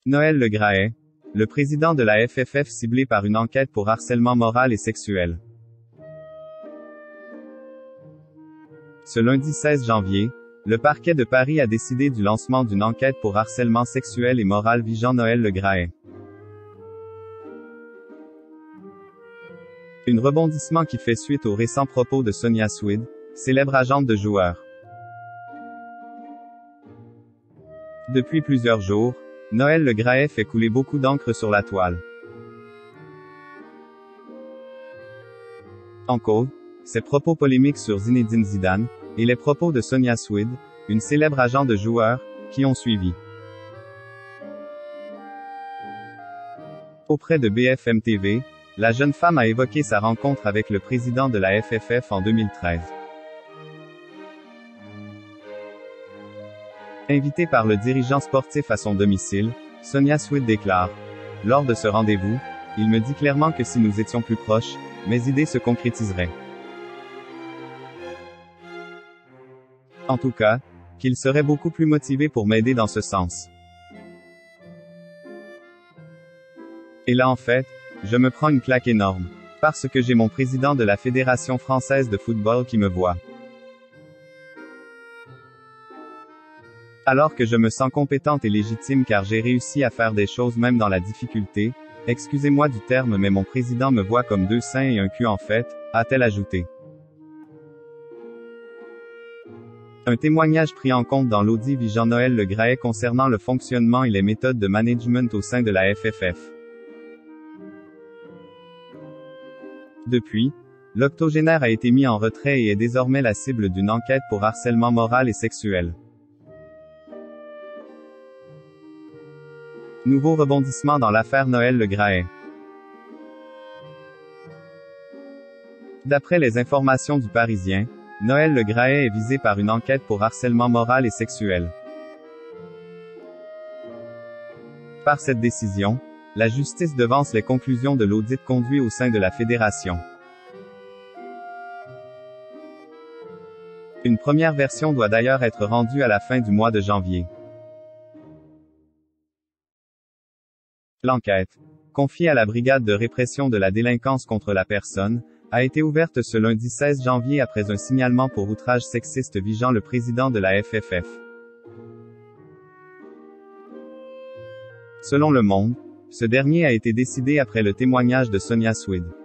Noël Le Graët, le président de la FFF ciblé par une enquête pour harcèlement moral et sexuel. Ce lundi 16 janvier, le parquet de Paris a décidé du lancement d'une enquête pour harcèlement sexuel et moral visant Noël Le Graët. Un rebondissement qui fait suite aux récents propos de Sonia Swid, célèbre agente de joueurs. Depuis plusieurs jours, Noël Le Graët fait couler beaucoup d'encre sur la toile. En cause, ses propos polémiques sur Zinedine Zidane, et les propos de Sonia Swid, une célèbre agent de joueurs, qui ont suivi. Auprès de BFM TV, la jeune femme a évoqué sa rencontre avec le président de la FFF en 2013. Invitée par le dirigeant sportif à son domicile, Sonia Swid déclare: « Lors de ce rendez-vous, il me dit clairement que si nous étions plus proches, mes idées se concrétiseraient. En tout cas, qu'il serait beaucoup plus motivé pour m'aider dans ce sens. Et là en fait, je me prends une claque énorme. Parce que j'ai mon président de la Fédération française de football qui me voit. Alors que je me sens compétente et légitime car j'ai réussi à faire des choses même dans la difficulté, excusez-moi du terme mais mon président me voit comme deux seins et un cul en fait, a-t-elle ajouté. Un témoignage pris en compte dans l'audit visant Noël Le Graët concernant le fonctionnement et les méthodes de management au sein de la FFF. Depuis, l'octogénaire a été mis en retrait et est désormais la cible d'une enquête pour harcèlement moral et sexuel. Nouveau rebondissement dans l'affaire Noël Le Graët. D'après les informations du Parisien, Noël Le Graët est visé par une enquête pour harcèlement moral et sexuel. Par cette décision, la justice devance les conclusions de l'audit conduit au sein de la fédération. Une première version doit d'ailleurs être rendue à la fin du mois de janvier. L'enquête, confiée à la brigade de répression de la délinquance contre la personne, a été ouverte ce lundi 16 janvier après un signalement pour outrage sexiste visant le président de la FFF. Selon Le Monde, ce dernier a été décidé après le témoignage de Sonia Swid.